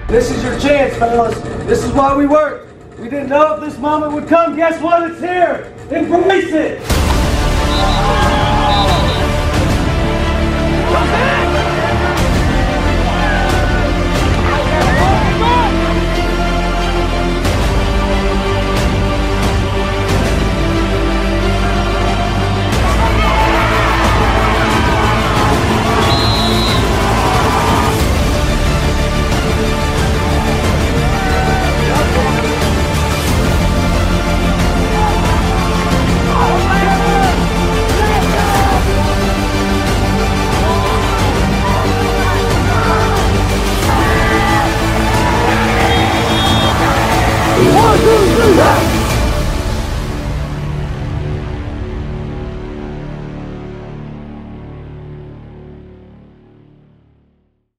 This is your chance, fellas. This is why we worked. We didn't know if this moment would come. Guess what? It's here. Embrace it. One, two, three,